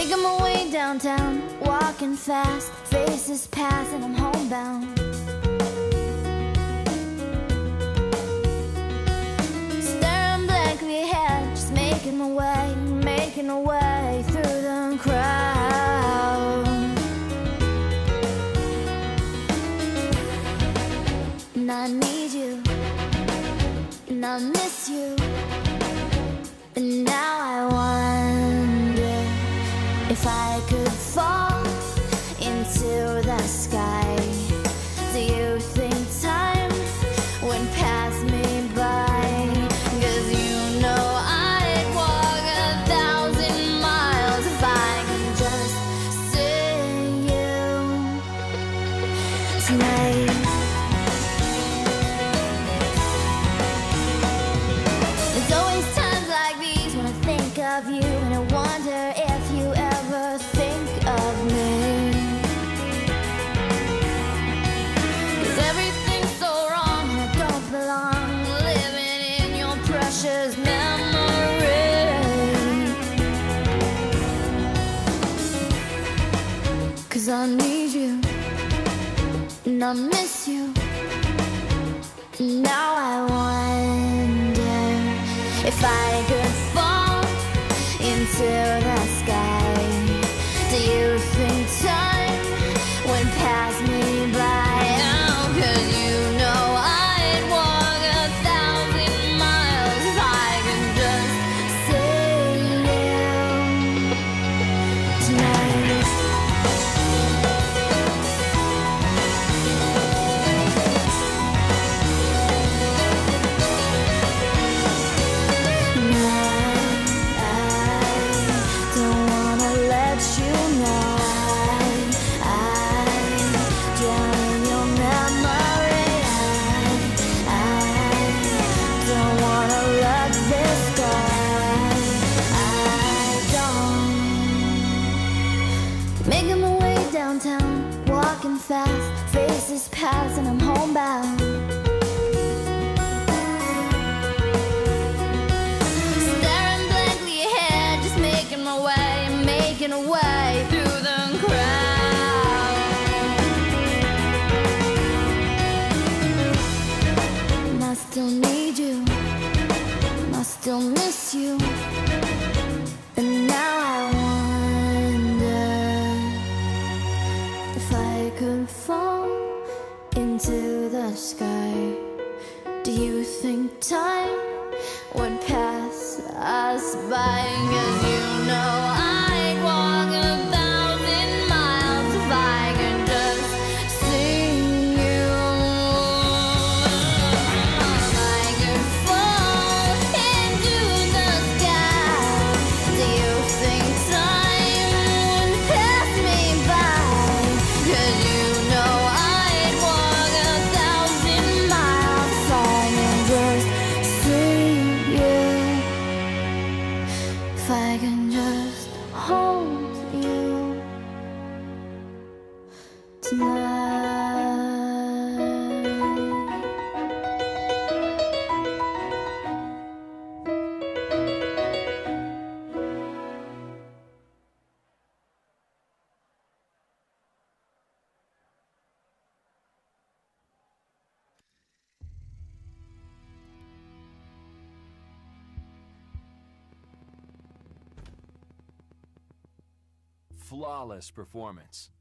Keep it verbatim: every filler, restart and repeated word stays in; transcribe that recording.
Making my way downtown, walking fast, faces pass and I'm homebound. Staring blankly ahead, just making my way, making my way through the crowd. And I need you, and I miss you, and now I wonder if I could fall into the sky. Do you think time would pass me by? 'Cause you know I'd walk a thousand miles if I could just see you tonight. There's always times like these when I think of you, and I wonder if you ever think of me. 'Cause everything's so wrong and I don't belong, living in your precious memory. 'Cause I need you, and I miss you, and now I wonder if I could fall into the sky. Do you think time would pass me by? Oh, 'cause you know I'd walk a thousand miles if I could just see you tonight. Making my way downtown, walking fast, faces pass and I'm homebound. Staring blankly ahead, just making my way, making a way through the crowd. And I still need you, and I still miss you, and now I if I could fall into the sky. Do you think time would pass us by? 'Cause you know I'd walk a thousand miles if I could just see you. If I could fall into the sky, do you think time would pass me by? 'Cause you know I'd walk a thousand miles if I can just see you. If I can just hold you tonight. Flawless performance.